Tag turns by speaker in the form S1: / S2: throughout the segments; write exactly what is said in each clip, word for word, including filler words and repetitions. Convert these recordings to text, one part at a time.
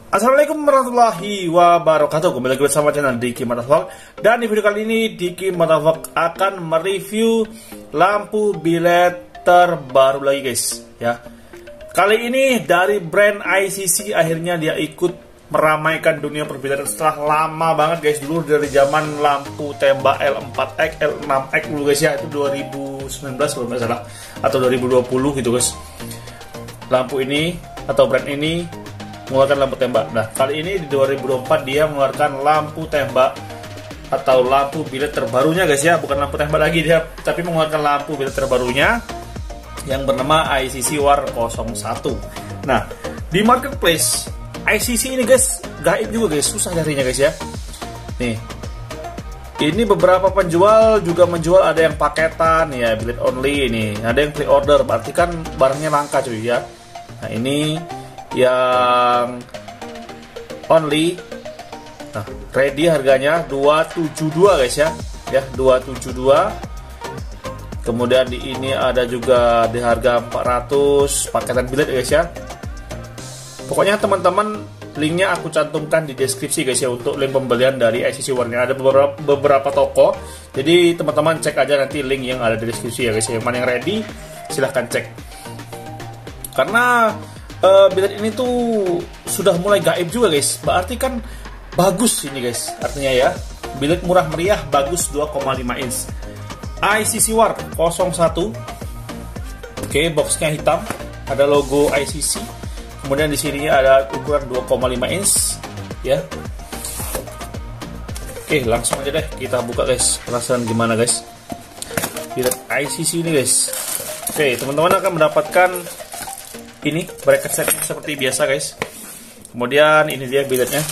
S1: Assalamualaikum warahmatullahi wabarakatuh. Kembali lagi bersama channel Diki Motovlog. Dan di video kali ini Diki Motovlog akan mereview lampu bilet terbaru lagi guys ya. Kali ini dari brand I C C, akhirnya dia ikut meramaikan dunia perbilatan setelah lama banget guys. Dulu dari zaman lampu tembak L empat X, L enam X dulu guys ya. Itu dua ribu sembilan belas kalau nggak salah, atau dua ribu dua puluh gitu guys. Lampu ini atau brand ini mengeluarkan lampu tembak. Nah, kali ini di dua ribu dua puluh empat dia mengeluarkan lampu tembak atau lampu bilet terbarunya guys ya. Bukan lampu tembak lagi dia, tapi mengeluarkan lampu bilet terbarunya yang bernama I C C War nol satu. Nah, di marketplace I C C ini guys gaib juga guys, susah carinya guys ya. Nih, ini beberapa penjual juga menjual, ada yang paketan ya, bilet only ini, ada yang pre-order, berarti kan barangnya langka cuy ya. Nah, ini yang only, nah ready harganya dua ratus tujuh puluh dua guys ya, ya dua ratus tujuh puluh dua. Kemudian di ini ada juga di harga empat ratus paketan bilet guys ya. Pokoknya teman-teman, linknya aku cantumkan di deskripsi guys ya, untuk link pembelian dari I C C War-nya. Ada beberapa, beberapa toko, jadi teman-teman cek aja nanti link yang ada di deskripsi ya guys ya. Yang mana yang ready silahkan cek, karena Uh, bilet ini tuh sudah mulai gaib juga guys. Berarti kan bagus ini guys, artinya ya, bilet murah meriah bagus dua koma lima inch I C C War nol satu. Oke, boxnya hitam, ada logo I C C. Kemudian di sini ada ukuran dua koma lima inch ya. Oke, langsung aja deh kita buka guys. Penasaran gimana guys bilet I C C ini guys. Oke, teman-teman akan mendapatkan ini bracket set seperti biasa guys. Kemudian ini dia biletnya,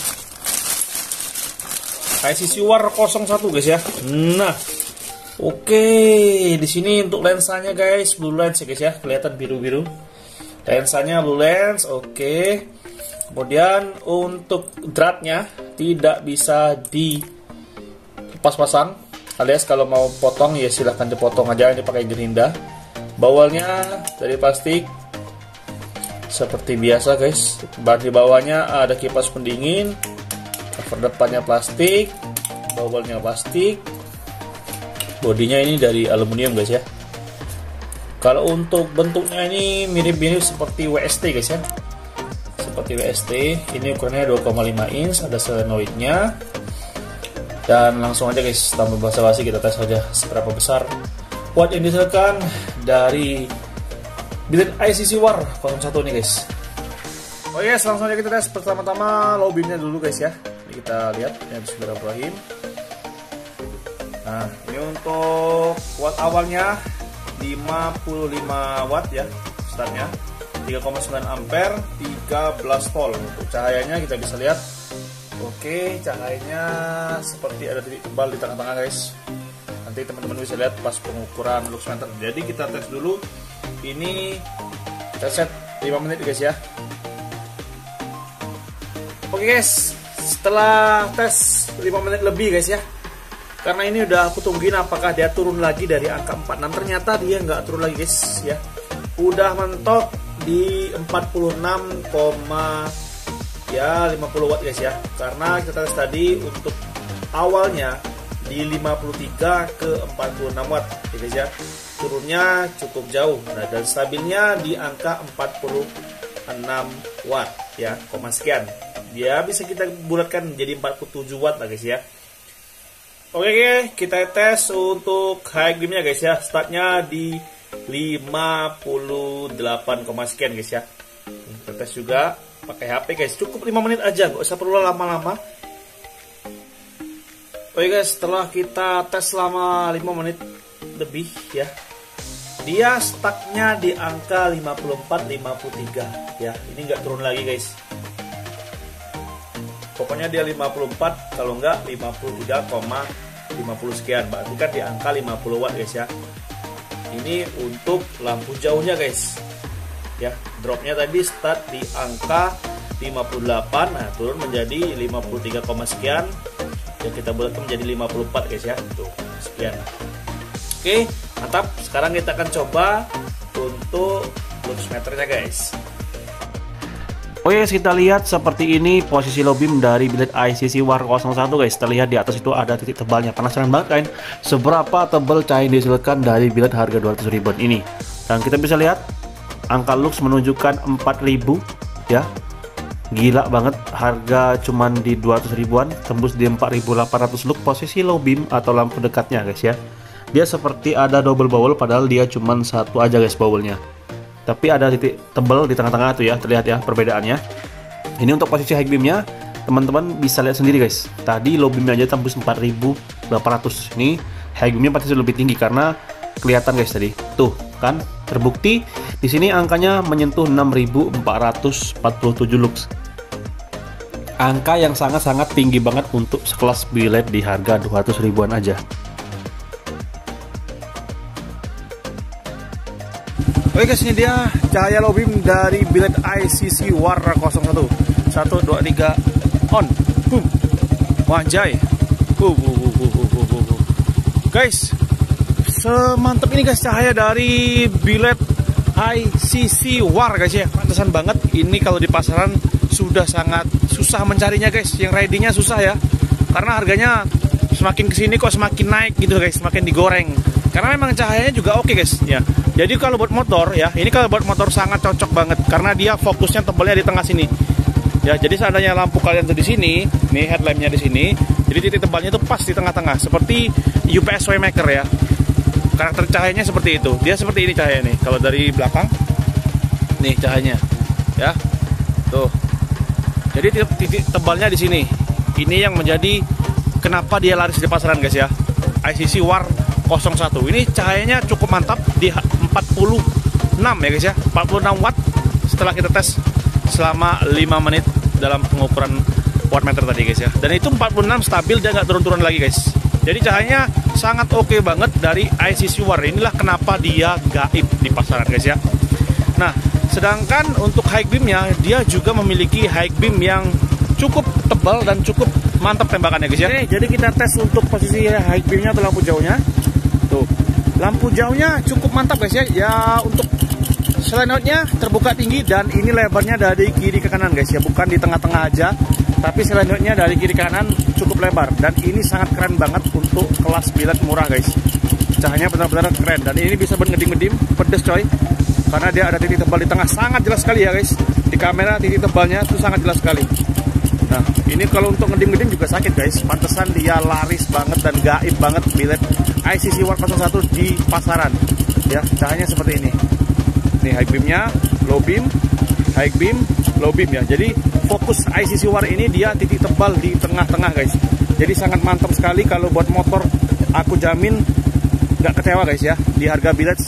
S1: I C C War nol satu guys ya. Nah, oke, di sini untuk lensanya guys, blue lens ya guys ya, kelihatan biru-biru. Lensanya blue lens, oke. Kemudian untuk dratnya tidak bisa dilepas pasang, alias kalau mau potong ya silahkan dipotong aja, ini pakai gerinda. Bawalnya dari plastik seperti biasa guys. Bahan di bawahnya ada kipas pendingin, cover depannya plastik, bawalnya plastik, bodinya ini dari aluminium guys ya. Kalau untuk bentuknya ini mirip-mirip seperti W S T guys ya, seperti W S T. Ini ukurannya dua koma lima inch, ada solenoidnya. Dan langsung aja guys, tanpa basa-basi kita tes saja seberapa besar watt yang dihasilkan dari bilet I C C War nol satu nih guys. Oh yes, langsung aja kita tes. Pertama-tama low beamnya dulu guys ya. Ini kita lihat ya, bismillahirrahmanirrahim. Nah, ini untuk watt awalnya lima puluh lima watt ya, startnya tiga koma sembilan ampere, tiga belas volt. Untuk cahayanya kita bisa lihat, oke, cahayanya seperti ada titik tebal di tengah-tengah guys. Nanti teman-teman bisa lihat pas pengukuran lux meter. Jadi kita tes dulu. Ini kita set lima menit guys ya. Oke guys, setelah tes lima menit lebih guys ya, karena ini udah aku tungguin apakah dia turun lagi dari angka empat puluh enam. Ternyata dia nggak turun lagi guys ya, udah mentok di empat puluh enam, ya lima puluh watt guys ya. Karena kita tes tadi untuk awalnya di lima puluh tiga ke empat puluh enam watt ya guys ya, turunnya cukup jauh. Nah, dan stabilnya di angka empat puluh enam watt ya, koma sekian. Dia bisa kita bulatkan menjadi empat puluh tujuh watt lah guys ya. Oke, kita tes untuk high beamnya guys ya. Startnya di lima puluh delapan, sekian guys ya. Kita tes juga pakai H P guys. Cukup lima menit aja, nggak usah perlu lama-lama. Oke guys, setelah kita tes selama lima menit lebih ya, dia stucknya di angka lima puluh empat, lima puluh tiga ya. Ini nggak turun lagi guys, pokoknya dia lima puluh empat, kalau nggak lima puluh tiga koma lima puluh sekian, berarti kan di angka lima puluh watt guys ya. Ini untuk lampu jauhnya guys ya. Dropnya tadi start di angka lima puluh delapan, nah turun menjadi lima puluh tiga, sekian ya, kita bulatkan menjadi lima puluh empat guys ya. Tuh, sekian. Oke, mantap. Sekarang kita akan coba untuk lux meternya guys. Oke guys, kita lihat seperti ini posisi low beam dari bilet I C C War nol satu guys. Terlihat di atas itu ada titik tebalnya. Penasaran banget kan seberapa tebal cahaya yang dihasilkan dari bilet harga dua ratus ribuan ini. Dan kita bisa lihat angka lux menunjukkan empat ribu ya. Gila banget, harga cuman di dua ratus ribuan, tembus di empat ribu delapan ratus lux posisi low beam atau lampu dekatnya guys ya. Dia seperti ada double bowl padahal dia cuman satu aja guys bowlnya. Tapi ada titik tebal di tengah-tengah tuh ya, terlihat ya perbedaannya. Ini untuk posisi high beamnya, teman-teman bisa lihat sendiri guys. Tadi low beamnya aja tembus empat ribu delapan ratus. Ini high beamnya pasti lebih tinggi karena kelihatan guys tadi. Tuh kan, terbukti di sini angkanya menyentuh enam ribu empat ratus empat puluh tujuh lux. Angka yang sangat-sangat tinggi banget untuk sekelas bilet di harga dua ratus ribuan aja. Oke guys, ini dia cahaya low beam dari bilet I C C War nol satu. Satu, dua, tiga, on. Boom. Wanjay. Uh, uh, uh, uh, uh, uh, uh. Guys, semantap ini guys cahaya dari bilet I C C War guys ya. Pantesan banget ini kalau di pasaran sudah sangat susah mencarinya guys. Yang ready-nya susah ya. Karena harganya semakin kesini kok semakin naik gitu guys, semakin digoreng. Karena memang cahayanya juga oke guys ya. Jadi kalau buat motor ya, ini kalau buat motor sangat cocok banget karena dia fokusnya tebalnya di tengah sini. Ya, jadi seandainya lampu kalian tuh di sini, nih headlampnya di sini, jadi titik tebalnya itu pas di tengah-tengah seperti U P S Waymaker ya. Karakter cahayanya seperti itu. Dia seperti ini cahaya nih. Kalau dari belakang nih cahayanya. Ya. Tuh. Jadi titik, titik tebalnya di sini. Ini yang menjadi kenapa dia laris di pasaran guys ya. I C C War nol satu. Ini cahayanya cukup mantap di empat puluh enam ya guys ya. empat puluh enam watt setelah kita tes selama lima menit dalam pengukuran wattmeter tadi guys ya. Dan itu empat puluh enam stabil dan nggak turun-turun lagi guys. Jadi cahayanya sangat oke banget dari I C C War. Inilah kenapa dia gaib di pasaran guys ya. Nah, sedangkan untuk high beamnya dia juga memiliki high beam yang cukup tebal dan cukup mantap tembakannya guys ya. Oke, jadi kita tes untuk posisi high beamnya atau lampu jauhnya. Tuh, lampu jauhnya cukup mantap guys ya. Ya untuk selenotnya terbuka tinggi dan ini lebarnya dari kiri ke kanan guys ya, bukan di tengah-tengah aja, tapi selenotnya dari kiri ke kanan cukup lebar dan ini sangat keren banget untuk kelas bilet murah guys. Cahayanya benar-benar keren dan ini bisa berngedim-ngedim, pedes coy. Karena dia ada titik tebal di tengah, sangat jelas sekali ya guys. Di kamera titik tebalnya itu sangat jelas sekali. Nah, ini kalau untuk ngedim-ngedim juga sakit guys. Pantesan dia laris banget dan gaib banget bilet I C C War nol satu di pasaran. Ya, cahayanya seperti ini. Nih high beamnya, low beam, high beam, low beam ya. Jadi fokus I C C War ini dia titik tebal di tengah-tengah guys. Jadi sangat mantap sekali kalau buat motor. Aku jamin nggak kecewa guys ya. Di harga bilet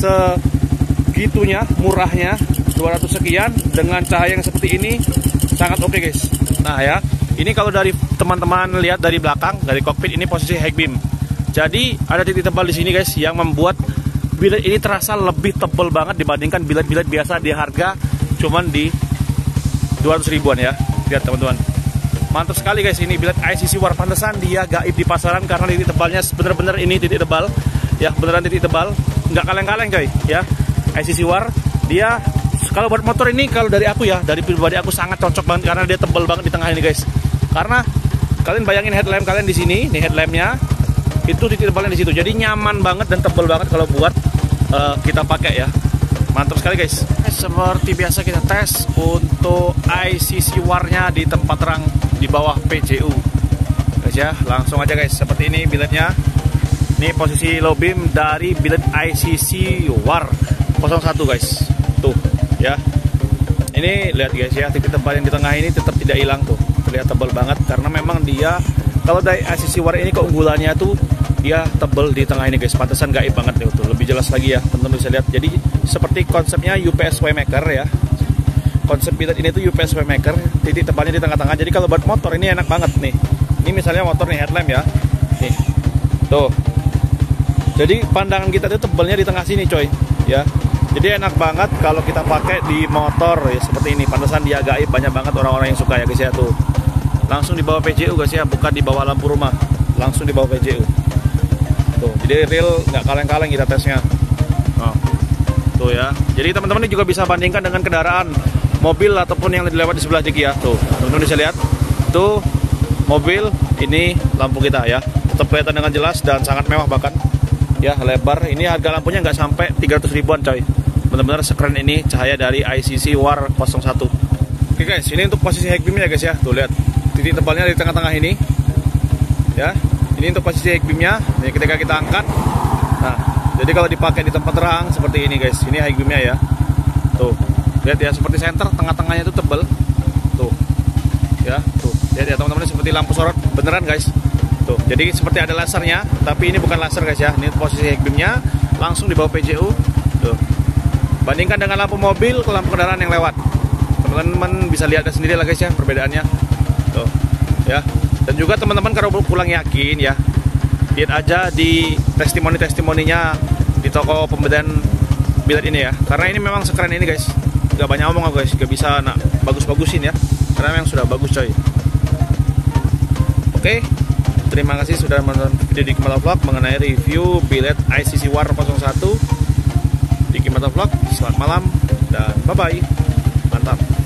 S1: segitunya, murahnya dua ratus sekian dengan cahaya yang seperti ini sangat oke okay, guys. Nah ya, ini kalau dari teman-teman lihat dari belakang, dari kokpit ini posisi high beam. Jadi ada titik tebal di sini guys yang membuat bilet ini terasa lebih tebal banget dibandingkan bilet-bilet biasa di harga cuman di dua ratus ribuan ya. Lihat teman-teman. Mantap sekali guys ini bilet I C C War. Pantesan dia gaib di pasaran karena titik tebalnya bener-bener ini titik tebal. Ya, beneran titik tebal, nggak kaleng-kaleng coy ya. I C C War dia kalau buat motor ini, kalau dari aku ya, dari pribadi aku sangat cocok banget karena dia tebal banget di tengah ini guys. Karena kalian bayangin headlamp kalian di sini, nih headlampnya itu titik tebalnya di situ. Jadi nyaman banget dan tebal banget kalau buat uh, kita pakai ya. Mantap sekali guys. Seperti biasa kita tes untuk I C C War-nya di tempat terang di bawah P J U. Guys ya, langsung aja guys. Seperti ini biletnya. Ini posisi low beam dari bilet I C C War nol satu guys. Tuh ya, ini lihat guys ya, titik tebal yang di tengah ini tetap tidak hilang tuh, terlihat tebal banget karena memang dia kalau dari I C C War ini keunggulannya tuh dia tebal di tengah ini guys. Pantesan gaib banget nih tuh, lebih jelas lagi ya teman-teman bisa lihat. Jadi seperti konsepnya U P S Waymaker ya, konsep bilet ini tuh U P S Waymaker, titik tebalnya di tengah-tengah. Jadi kalau buat motor ini enak banget nih. Ini misalnya motor nih headlamp ya, nih tuh, jadi pandangan kita tuh tebalnya di tengah sini coy ya. Jadi enak banget kalau kita pakai di motor ya seperti ini. Pantesan dia gaib, banyak banget orang-orang yang suka ya guys ya. Tuh langsung di bawah P J U guys ya, bukan di bawah lampu rumah, langsung di bawah P J U. Tuh, jadi real nggak kaleng-kaleng kita tesnya. Nah, tuh ya. Jadi teman-teman ini juga bisa bandingkan dengan kendaraan mobil ataupun yang lewat di sebelah Diki ya. Tuh, teman-teman bisa lihat. Tuh mobil, ini lampu kita ya. Tetap kelihatan dengan jelas dan sangat mewah bahkan. Ya, lebar. Ini harga lampunya nggak sampai tiga ratus ribuan coy. Benar-benar sekeren ini cahaya dari I C C War nol satu. Oke guys, ini untuk posisi head beamnya guys ya. Tuh lihat, titik tebalnya di tengah-tengah ini. Ya, ini untuk posisi head beamnya. Ini ketika kita angkat. Nah, jadi kalau dipakai di tempat terang seperti ini guys, ini high beamnya ya. Tuh, lihat ya, seperti senter, tengah-tengahnya itu tebal. Tuh, ya, tuh, lihat ya teman-teman, seperti lampu sorot beneran guys. Tuh, jadi seperti ada lasernya, tapi ini bukan laser guys ya. Ini posisi high beamnya langsung di bawah P J U. Tuh, bandingkan dengan lampu mobil ke lampu kendaraan yang lewat. Teman-teman bisa lihat sendiri lah guys ya perbedaannya. Tuh, ya. Dan juga teman-teman kalau pulang yakin ya, lihat aja di testimoni-testimoninya di toko pembedaan bilet ini ya. Karena ini memang sekeren ini guys. Gak banyak ngomong aku guys, gak bisa nak bagus-bagusin ya. Karena memang sudah bagus coy. Oke, terima kasih sudah menonton video Diki Motovlog mengenai review bilet I C C War nol satu. Diki Motovlog, selamat malam dan bye-bye. Mantap.